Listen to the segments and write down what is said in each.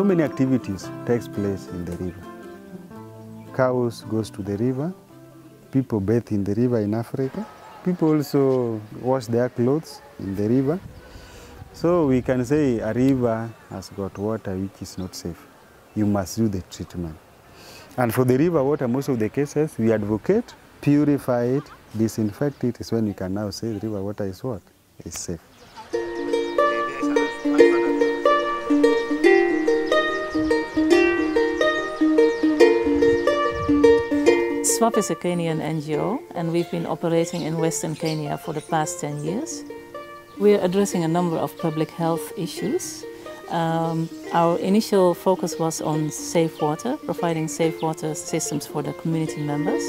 So many activities takes place in the river. Cows goes to the river, people bathe in the river in Africa, people also wash their clothes in the river. So we can say a river has got water which is not safe. You must do the treatment. And for the river water, most of the cases, we advocate, purify it, disinfect it, is when we can now say the river water is what? Is safe. SWAP is a Kenyan NGO, and we've been operating in Western Kenya for the past 10 years. We're addressing a number of public health issues. Our initial focus was on safe water, providing safe water systems for the community members.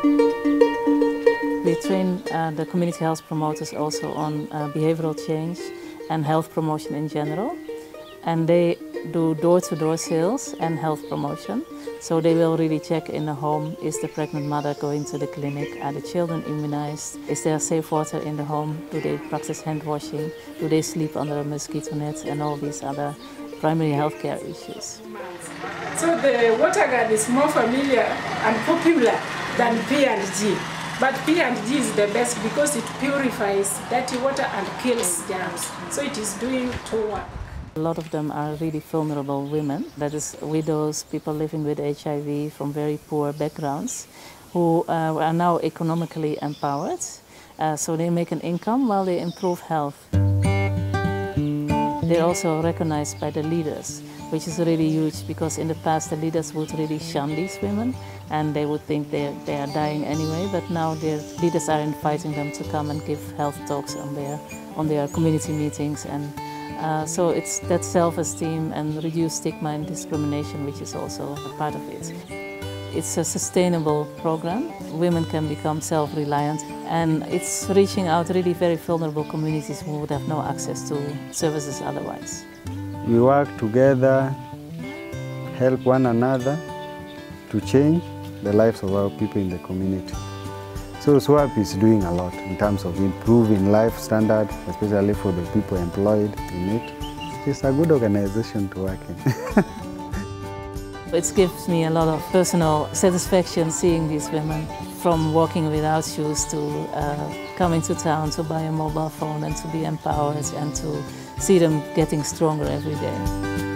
We train the community health promoters also on behavioral change and health promotion in general. And they do door-to-door sales and health promotion. So they will really check in the home, is the pregnant mother going to the clinic, are the children immunized, is there safe water in the home, do they practice hand washing, do they sleep under a mosquito net, and all these other primary healthcare issues. So the WaterGuard is more familiar and popular than P&G. But P&G is the best because it purifies dirty water and kills germs. So it is doing two work. A lot of them are really vulnerable women, that is widows, people living with HIV from very poor backgrounds, who are now economically empowered, so they make an income while they improve health. They're also recognized by the leaders, which is really huge because in the past the leaders would really shun these women and they would think they are dying anyway, but now their leaders are inviting them to come and give health talks on their community meetings. And so it's that self-esteem and reduced stigma and discrimination which is also a part of it. It's a sustainable program. Women can become self-reliant and it's reaching out really very vulnerable communities who would have no access to services otherwise. We work together, help one another to change the lives of our people in the community. So SWAP is doing a lot in terms of improving life standard, especially for the people employed in it. It's a good organization to work in. It gives me a lot of personal satisfaction seeing these women, from walking without shoes to coming to town to buy a mobile phone and to be empowered and to see them getting stronger every day.